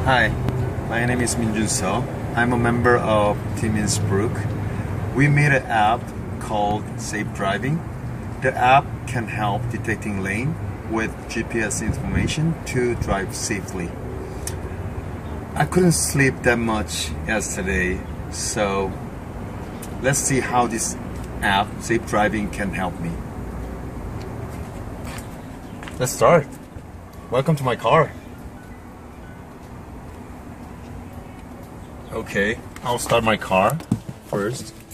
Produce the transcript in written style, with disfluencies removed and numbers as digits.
Hi, my name is Minjun Seo. I'm a member of Team Innsbruck. We made an app called SafeDriving. The app can help detecting lane with GPS information to drive safely. I couldn't sleep that much yesterday, so let's see how this app, SafeDriving, can help me. Let's start. Welcome to my car. Okay, I'll start my car first.